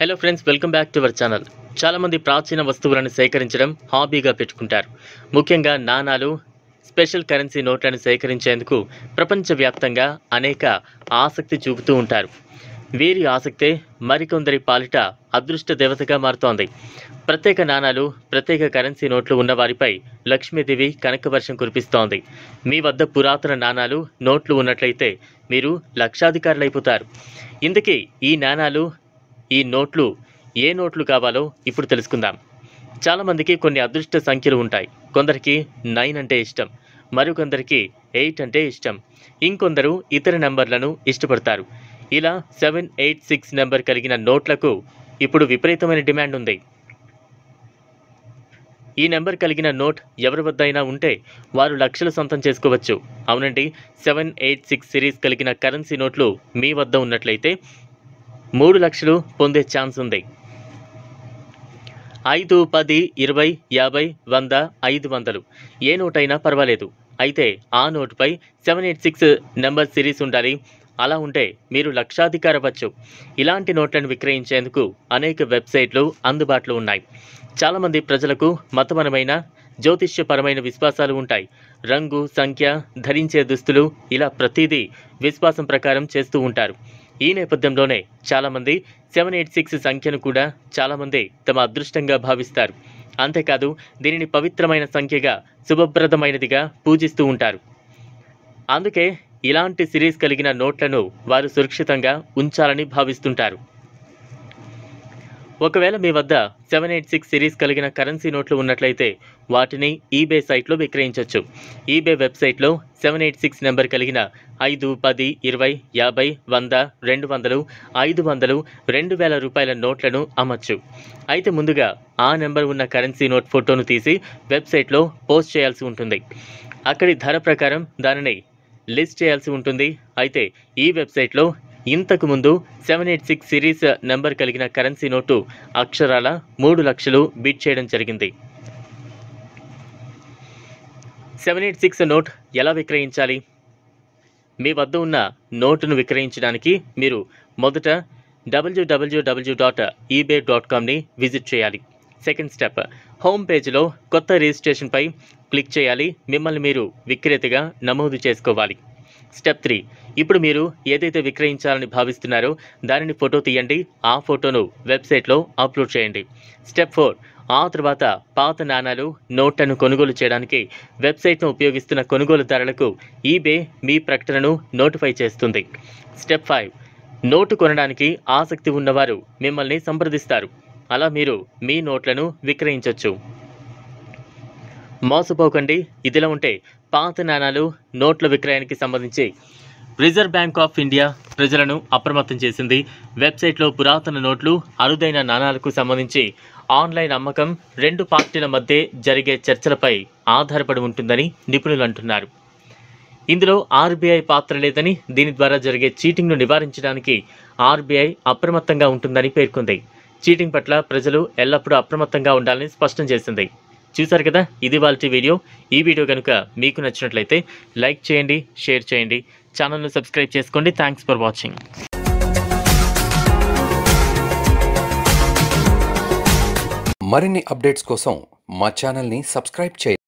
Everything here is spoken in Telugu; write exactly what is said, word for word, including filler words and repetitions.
Hello friends, welcome back to our channel. చాలామంది ప్రాచీన వస్తువులను సేకరించడం హాబీగా పెట్టుకుంటారు. ముఖ్యంగా నాణాలు, స్పెషల్ కరెన్సీ నోట్లను సేకరించేందుకు ప్రపంచవ్యాప్తంగా అనేక ఆసక్తి చూపుతూ ఉంటారు. వీరి ఆసక్తే మరికొందరి పాలిట అదృష్ట దేవతగా మారుతోంది. ప్రత్యేక నాణాలు, ప్రత్యేక కరెన్సీ నోట్లు ఉన్న వారిపై లక్ష్మీదేవి కనకవర్షం కురిపిస్తోంది. మీ వద్ద పురాతన నాణాలు, నోట్లు ఉన్నట్లయితే మీరు లక్షాధికారులైపోతారు. ఇందుకే ఈ నాణాలు, ఈ నోట్లు ఏ నోట్లు కావాలో ఇప్పుడు తెలుసుకుందాం. చాలామందికి కొన్ని అదృష్ట సంఖ్యలు ఉంటాయి. కొందరికి నైన్ అంటే ఇష్టం, మరికొందరికి ఎయిట్ అంటే ఇష్టం, ఇంకొందరు ఇతర నెంబర్లను ఇష్టపడతారు. ఇలా సెవెన్ ఎయిట్ సిక్స్ నెంబర్ కలిగిన నోట్లకు ఇప్పుడు విపరీతమైన డిమాండ్ ఉంది. ఈ నెంబర్ కలిగిన నోట్ ఎవరి వద్ద అయినా ఉంటే వారు లక్షలు సొంతం చేసుకోవచ్చు. అవునండి, సెవెన్ ఎయిట్ సిక్స్ సిరీస్ కలిగిన కరెన్సీ నోట్లు మీ వద్ద ఉన్నట్లయితే మూడు లక్షలు పొందే ఛాన్స్ ఉంది. ఐదు, పది, ఇరవై, యాభై, వంద, ఐదు వందలు ఏ నోట్ అయినా పర్వాలేదు. అయితే ఆ నోటుపై seven eight six number series ఉండాలి. అలా ఉంటే మీరు లక్షాధికారి అవ్వచ్చు. ఇలాంటి నోట్లను విక్రయించేందుకు అనేక వెబ్సైట్లు అందుబాటులో ఉన్నాయి. చాలామంది ప్రజలకు మతపరమైన, జ్యోతిష్యపరమైన విశ్వాసాలు ఉంటాయి. రంగు, సంఖ్య, ధరించే దుస్తులు ఇలా ప్రతిదీ విశ్వాసం ప్రకారం చేస్తూ ఉంటారు. ఈ నేపథ్యంలోనే చాలామంది సెవెన్ ఎయిట్ సిక్స్ సంఖ్యను కూడా చాలామంది తమ అదృష్టంగా భావిస్తారు. అంతేకాదు దీనిని పవిత్రమైన సంఖ్యగా, శుభప్రదమైనదిగా పూజిస్తూ ఉంటారు. అందుకే ఇలాంటి సిరీస్ కలిగిన నోట్లను వారు సురక్షితంగా ఉంచాలని భావిస్తుంటారు. ఒకవేళ మీ వద్ద సెవెన్ ఎయిట్ సిక్స్ సిరీస్ కలిగిన కరెన్సీ నోట్లు ఉన్నట్లయితే వాటిని ఈబే సైట్లో విక్రయించవచ్చు. ఈబే వెబ్సైట్లో సెవెన్ ఎయిట్ సిక్స్ నెంబర్ కలిగిన ఐదు, పది, ఇరవై, యాభై, వంద, రెండు వందలు, ఐదు వందలు, రెండు వేల రూపాయల నోట్లను అమ్మచ్చు. అయితే ముందుగా ఆ నెంబర్ ఉన్న కరెన్సీ నోట్ ఫోటోను తీసి వెబ్సైట్లో పోస్ట్ చేయాల్సి ఉంటుంది. అక్కడి ధర ప్రకారం దానిని లిస్ట్ చేయాల్సి ఉంటుంది. అయితే ఈ వెబ్సైట్లో ఇంతకు ముందు seven eight six series number కలిగిన కరెన్సీ నోటు అక్షరాల మూడు లక్షలు బిడ్ చేయడం జరిగింది. సెవెన్ ఎయిట్ సిక్స్ నోట్ ఎలా విక్రయించాలి? మీ వద్ద ఉన్న నోటును విక్రయించడానికి మీరు మొదట డబ్ల్యూడబ్ల్యూడబ్ల్యూ డాట్ ఈబే డాట్ కామ్ని విజిట్ చేయాలి. సెకండ్ స్టెప్, హోమ్ పేజ్లో కొత్త రిజిస్ట్రేషన్పై క్లిక్ చేయాలి. మిమ్మల్ని మీరు విక్రేతగా నమోదు చేసుకోవాలి. స్టెప్ త్రీ, ఇప్పుడు మీరు ఏదైతే విక్రయించాలని భావిస్తున్నారో దానిని ఫోటో తీయండి. ఆ ఫోటోను వెబ్సైట్లో అప్లోడ్ చేయండి. స్టెప్ ఫోర్, ఆ తర్వాత పాత నాణాలు, నోట్లను కొనుగోలు చేయడానికి వెబ్సైట్ను ఉపయోగిస్తున్న కొనుగోలుదారులకు ఈబే మీ ప్రకటనను నోటిఫై చేస్తుంది. స్టెప్ ఫైవ్, నోటు కొనడానికి ఆసక్తి ఉన్నవారు మిమ్మల్ని సంప్రదిస్తారు. అలా మీరు మీ నోట్లను విక్రయించవచ్చు. మోసపోకండి. ఇదిలా ఉంటే పాత నాణాలు, నోట్ల విక్రయానికి సంబంధించి రిజర్వ్ బ్యాంక్ ఆఫ్ ఇండియా ప్రజలను అప్రమత్తం చేసింది. వెబ్సైట్లో పురాతన నోట్లు, అరుదైన నాణాలకు సంబంధించి ఆన్లైన్ అమ్మకం రెండు పార్టీల మధ్య జరిగే చర్చలపై ఆధారపడి ఉంటుందని నిపుణులు అంటున్నారు. ఇందులో ఆర్బీఐ పాత్ర లేదని, దీని ద్వారా జరిగే చీటింగ్ను నివారించడానికి ఆర్బీఐ అప్రమత్తంగా ఉంటుందని పేర్కొంది. చీటింగ్ పట్ల ప్రజలు ఎల్లప్పుడూ అప్రమత్తంగా ఉండాలని స్పష్టం చేసింది. చూసారు కదా, ఇది వాళ్ళ వీడియో. ఈ వీడియో కనుక మీకు నచ్చినట్లయితే లైక్ చేయండి, షేర్ చేయండి, ఛానల్ను సబ్స్క్రైబ్ చేసుకోండి. Thanks for watching. మరిన్ని అప్డేట్స్ కోసం మా ఛానల్ని సబ్స్క్రైబ్ చేయండి.